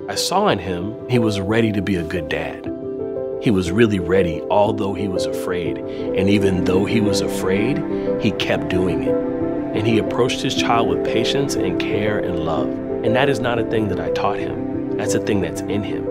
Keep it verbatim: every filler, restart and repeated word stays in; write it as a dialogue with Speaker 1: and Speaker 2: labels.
Speaker 1: I saw in him he was ready to be a good dad. He was really ready, although he was afraid. And even though he was afraid, he kept doing it. And he approached his child with patience and care and love. And that is not a thing that I taught him. That's a thing that's in him.